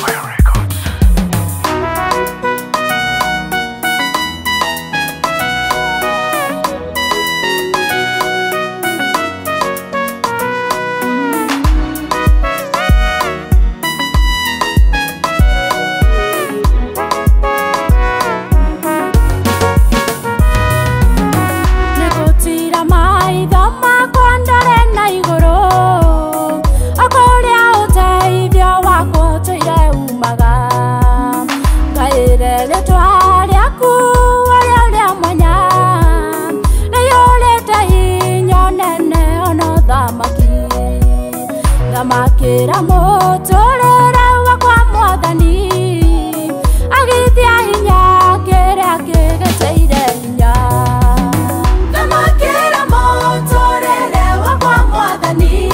Makira motorera wakwa mwathani agithia hinya kiria kigeteire hinya Makira motorera wakwa mwathani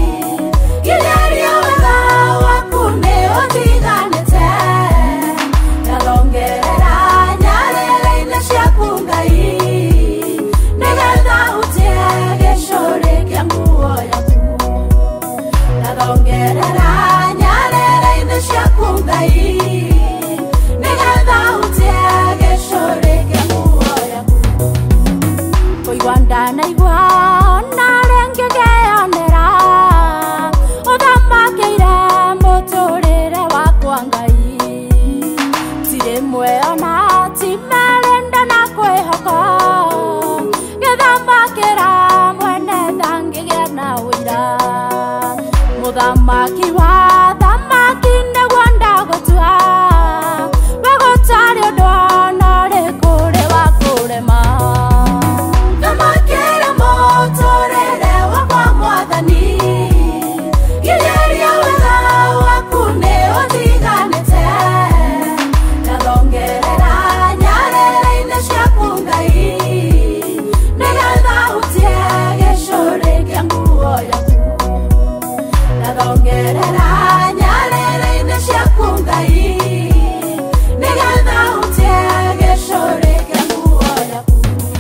kiria wega waku ni uthiganite ngalongerera nyarĩrĩ-inĩ ciaku Ngai nigetha utie gĩcũrĩ kĩa nguo yaku Ngalongerera nyarĩrĩ-inĩ ciaku Ngai nigetha utie gĩcũrĩ kĩa nguo yaku Kũigua ndanaigua ona rĩngĩ ngĩyonera ũthamakĩire mũtũrĩre wakwa Ngai ti rĩmwe ona ti merĩ ndanakwĩhoka gĩthamakĩra mwene tha ngĩgĩa na ũira Muthamaki wa thamaki nĩguo ndagũtua we gũtarĩ ũndũ ona ũrĩkũ ũrĩ wa kũrema Thamakĩra mũtũrĩre wakwa mwathani gĩrĩria wega waku nĩ ũthiganĩte ngalongerera nyarĩrĩ-inĩ ciaku Ngai nigetha utie gĩcũrĩ kĩa nguo yaku Ngalongerera nyarĩrĩ-inĩ ciaku Ngai nigetha utie gĩcũrĩ kĩa nguo yaku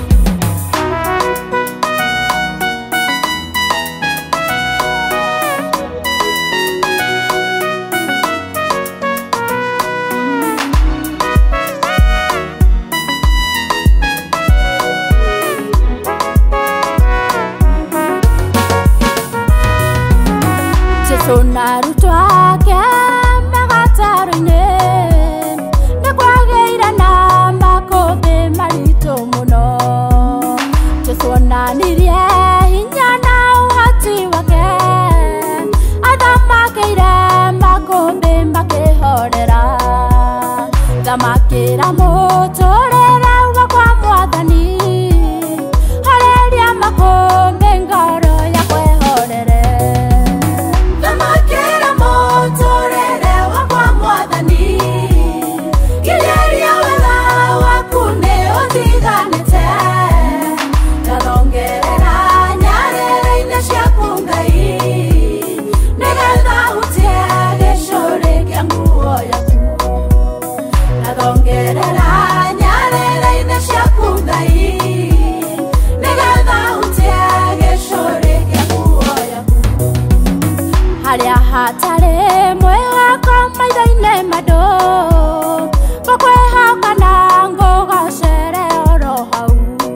Narutwo ake magatarũ-inĩ nĩ kwagĩire na makũmbĩ maritũ mũno tũtuonanirie hinya na ũhoti wake athamakĩire makũmbĩ makĩhorera thamakĩra mũtũrĩre wakwa mwathani horeria makũmbĩ ngoro yakwa ĩhorere Thamakĩra mũtũrĩre wakwa mwathani gĩrĩria wega waku nĩ ũthiganĩte ngalongerera nyarĩrĩ-inĩ ciaku Ngai nigetha utie gĩcũrĩ kĩa nguo yaku ngalongerera nyarĩrĩ-inĩ ciaku Ngai nigetha utie gĩcũrĩ kĩa nguo yaku Harĩa hatarĩ mwĩhoko maitho-inĩ mandũ ngũkwĩhoka na ngũgacere oro hau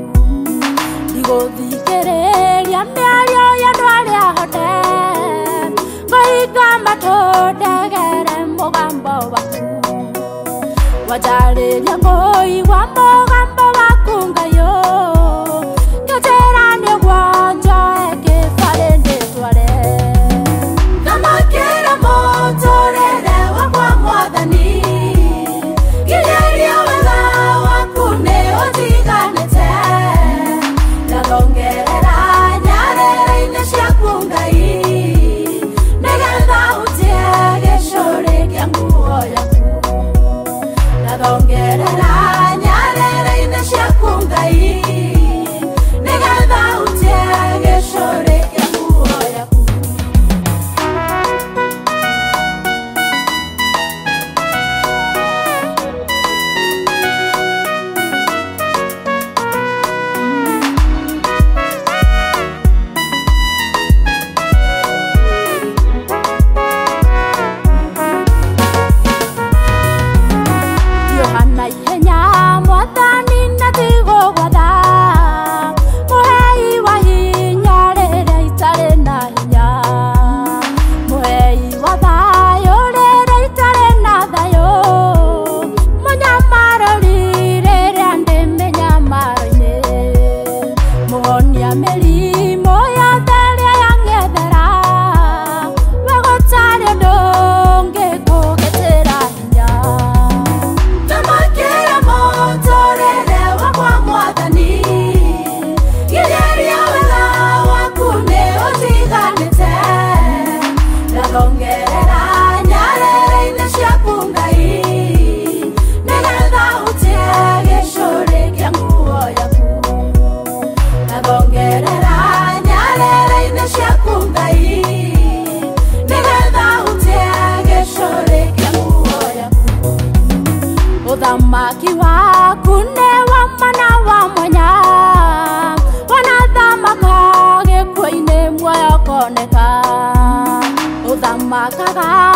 ndigũthikĩrĩria mĩario ya andũ arĩa ahote ngũhinga matũ ndegere mũgambo waku wanjarĩria kũigua mũgambo waku Ngai ngĩnjĩra nĩguo njoe kĩbarĩ ndĩtware Thamakĩra mũtũrĩre wakwa mwathani gĩrĩria wega waku nĩ ũthiganĩte ngalongerera nyarĩrĩ-inĩ ciaku Ngai nigetha utie gĩcũrĩ kĩa nguo yaku ngalongerera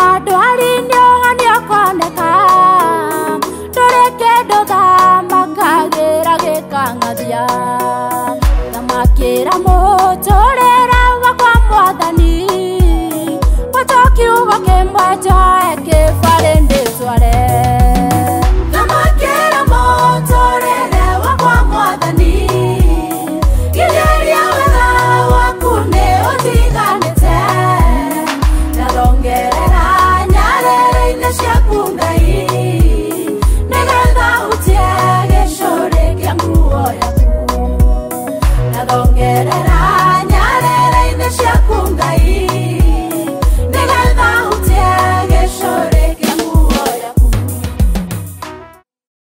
ndwarinde